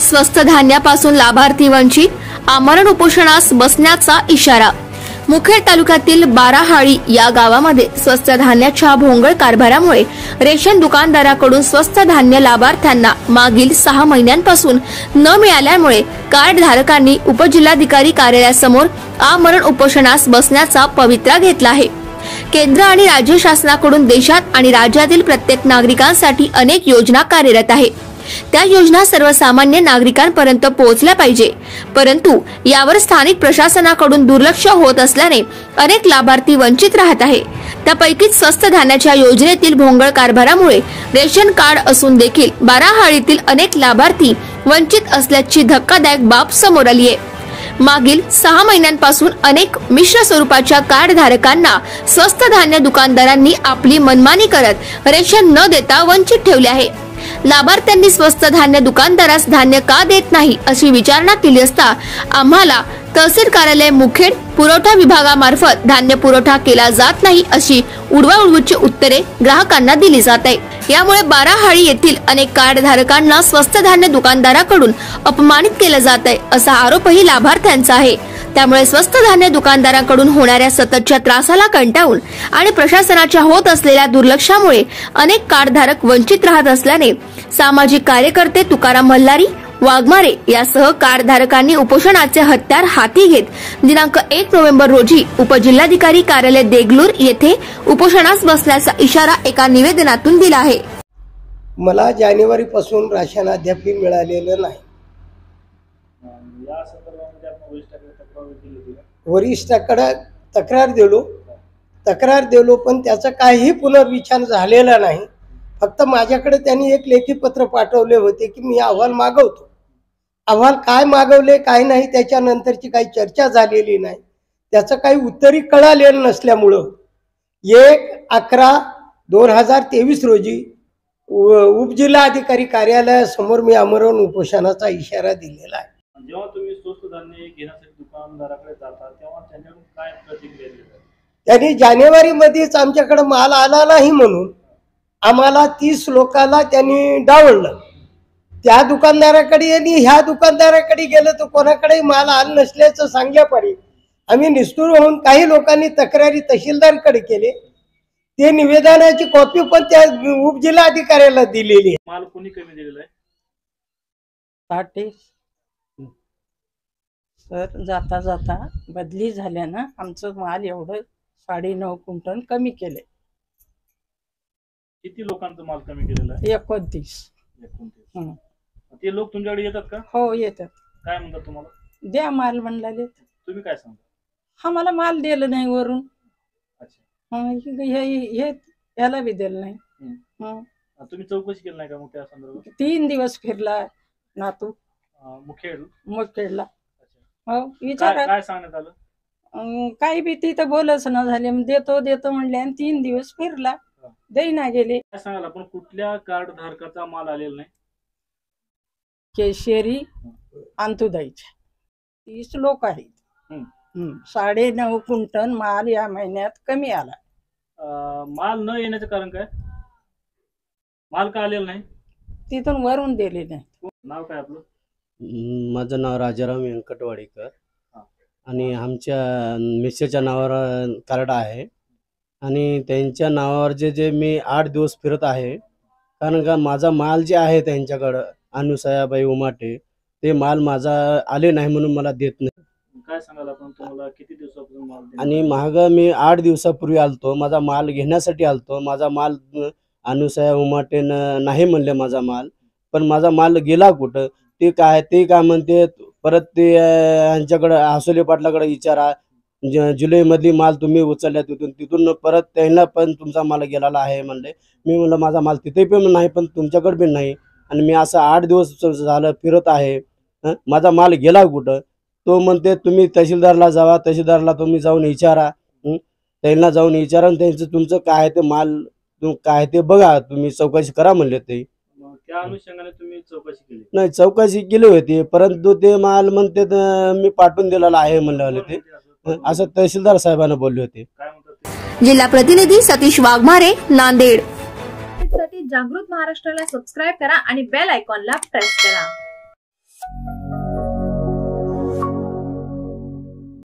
स्वस्त धान्यापासून लाभार्थी वंचित, आमरण उपोषणास बसण्याचा इशारा। मुखेड तालुक्यातील बाराहाळी या गावामध्ये स्वस्त धान्याच्या भोंगळ कारभारामुळे रेशन दुकानदाराकडून स्वस्त धान्य लाभार्थ्यांना मागील 6 महिन्यांपासून न मिळाल्यामुळे कार्ड धारकांनी उपजिल्हाधिकारी कार्यालयासमोर आमरण उपोषणास बसण्याचा पवित्रा घेतला आहे। केंद्र आणि राज्य शासनाकडून देशात आणि राज्यातील प्रत्येक नागरिकांसाठी अनेक योजना कार्यरत आहे। त्या योजना सर्वसामान्य नागरिकांपर्यंत पोहोचल्या पाहिजे, परंतु यावर स्थानिक प्रशासनाकडून दुर्लक्ष होत असल्याने अनेक लाभार्थी वंचित राहत आहे। त्यापैकीच स्वस्त धान्याच्या योजनेतील भोंगळ कारभारामुळे रेशन कार्ड असून देखील बाराहाळीतील अनेक लाभार्थी वंचित असल्याची धक्कादायक बाब समोर आली आहे। मागील 6 महिन्यांपासून अनेक मिश्र स्वरूपाच्या कार्ड धारकांना स्वस्त धान्य दुकानदारांनी आपली मनमानी करत रेशन न देता वंचित ठेवले आहे। लाभार्थ्यांनी स्वस्त धान्य दुकानदारास धान्य का देत नाही अशी विचारणा केली असता आम्हाला तहसील कार्यालय मुखेड पुरवठा विभागामार्फत धान्य पुरवठा केला जात नाही अशी उडवाउडवीची उत्तरे ग्राहकांना दिली जात आहे। यामुळे बाराहाळी येथील अनेक कार्ड धारकांना स्वस्त धान्य दुकानदाराकडून अपमानित केले जात आहे असा आरोपही लाभार्थ्यांचा आहे। त्यामुळे स्वस्त धान्य दुकानदारांकडून होणाऱ्या सततच्या त्रासाला कंटाळून आणि प्रशासनाच्या होत असलेल्या दुर्लक्षामुळे अनेक कार्डधारक वंचित राहत असल्याने सामाजिक कार्यकर्ते तुकाराम मल्हारी, वाघमारे यासह कार्डधारकांनी उपोषणाचे हत्यार हाती घेत दिनांक 1 नोव्हेंबर रोजी उपजिल्हाधिकारी कार्यालय देगलूर येथे उपोषणास बसण्याचा इशारा एका निवेदनातून दिला आहे। मला जानेवारी पासून राशन अद्याप मिळालेलं नाही। वरिष्ठाकडे तक्रार दिलो पण त्याचा काही पुनर्विचार झालेला नाही। फक्त माझ्याकडे त्यांनी एक लेखी पत्र पाठवले होते की मी अहवाल मागवतो। अहवाल काय मागवले काय नाही त्याच्यानंतरची काही चर्चा झालेली नाही। त्याचं काही उत्तरही कळालेलं नसल्यामुळं 1/11/2023 रोजी उपजिल्हाधिकारी कार्यालयासमोर मी आमरण उपोषणाचा इशारा दिलेला आहे। जेव्हा तुम्ही स्वस्त धान्य घेण्यासाठी दुकानदाराकडे जाता तेव्हा त्यांच्याकडून काय प्रतिक्रिया दिली? त्यांनी जानेवारी मध्येच आमच्याकडे माल आला नाही म्हणून आम्हाला 30 लोकांना त्यांनी डावललं। त्या दुकानदाराकडे आणि ह्या दुकानदाराकडे गेलं तर कोणाकडे माल आला नसल्याचं सांगल्यापारी आम्ही निष्ठुर होऊन काही लोकांनी तक्रारी तहसीलदारकडे केले। ते निवेदनाची कॉपी पण त्या उपजिल्हाधिकाऱ्याला दिलेली आहे। माल कोणी कमी दिलेला आहे? सर जाता जाता बदली झाल्यानं आमचं माल एवढं 9.5 क्विंटल कमी केले। किती लोकांचं माल कमी केलेला आहे? 29। ते लोक तुमच्याकडे येतात का? हो येतात। काय म्हणतात तुम्हाला? द्या माल म्हणले। तुम्ही काय सांगता? आम्हाला माल दिलं नाही वरून। अच्छा, हे याला बी दिलं नाही। तुम्ही चौकशी केली नाही का मग त्या संदर्भात? 3 दिवस फिरला नातू मुखेडला। हो विचारा काय सांगण्यात आलं? काही बी तिथं बोलच न झाले, देतो म्हणले आणि 3 दिवस फिरला देईना गेले। काय सांगाल आपण कुठल्या कार्ड धारकाचा माल आलेला नाही? केशरी अंतुदाईचे 30 लोक आहेत। 9.5 क्विंटल माल या महिन्यात कमी आला। माल न येण्याचं कारण काय? माल का आलेला नाही? तिथून वरून दिले नाही। नाव काय आपलं? माझं नाव राजाराम व्यंकटवाडीकर आणि आमच्या मिसेसच्या नावावर कार्ड आहे आणि त्यांच्या नावावर जे मी 8 दिवस फिरत आहे। कारण का माझा माल जे आहे त्यांच्याकडं अनुसयाबाई उमाटे ते माल माझा आले नाही म्हणून मला देत नाही। काय सांगाल आपण? तुम्हाला किती दिवसापासून माल? आणि महाग मी 8 दिवसापूर्वी आलतो, माझा माल घेण्यासाठी आलतो। माझा माल अनुसया उमाटे नाही म्हणले माझा माल, पण माझा माल गेला कुठं ते काय म्हणते परत ते यांच्याकडे आसोले पाटलाकडे विचारा। जुलै मधली माल तुम्ही उचलल्या तिथून परत त्यांना पण तुमचा माल गेलेला आहे म्हणले। मी म्हणलं माझा माल तिथे पण नाही पण तुमच्याकडे पण नाही आणि मी असं 8 दिवस झालं फिरत आहे। माझा माल गेला कुठं? तो म्हणते तुम्ही तहसीलदारला जावा, तहसीलदारला तुम्ही जाऊन विचारा, त्यांना जाऊन विचारा त्यांचं तुमचं काय ते माल काय ते बघा, तुम्ही चौकशी करा म्हणले। ते त्या अनुषंगाने तुम्ही चौकशी केली? नाही चौकशी केली होती परंतु ते माल म्हणते मी पाठवून दिलेला आहे म्हणले ते, असं तहसीलदार साहेबांना बोलले होते। जिल्हा प्रतिनिधी सतीश वाघमारे, नांदेड। जागृत महाराष्ट्राला सबस्क्राइब करा आणि बेल आयकॉनला प्रेस करा।